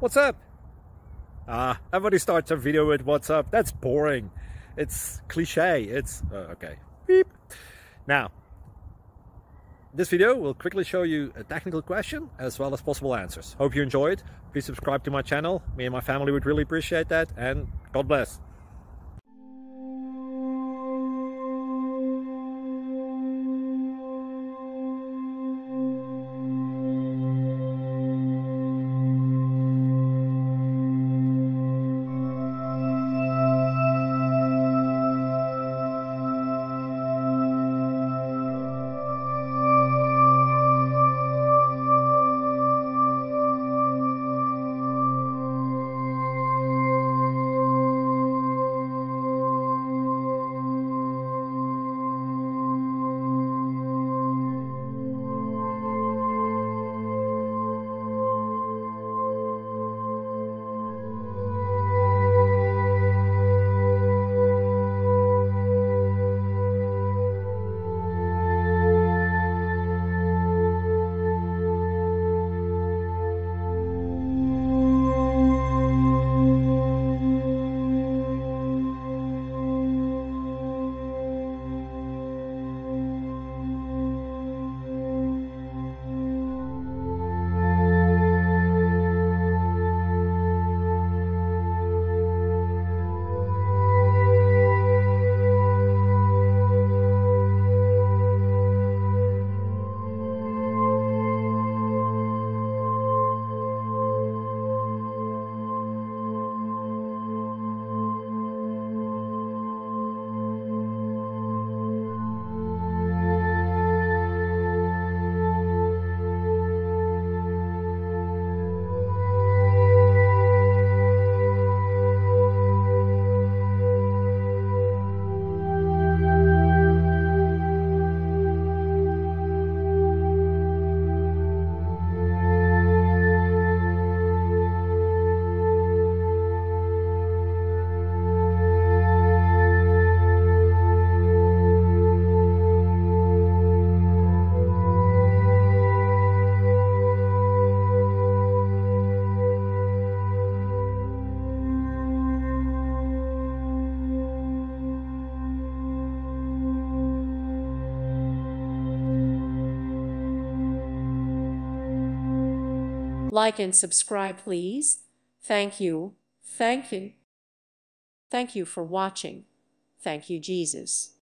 what's up? Everybody starts a video with what's up. That's boring. It's cliche. It's okay. Beep. Now, this video will quickly show you a technical question as well as possible answers. Hope you enjoyed. Please subscribe to my channel. Me and my family would really appreciate that, and God bless. Like and subscribe, please. Thank you. Thank you. Thank you for watching. Thank you, Jesus.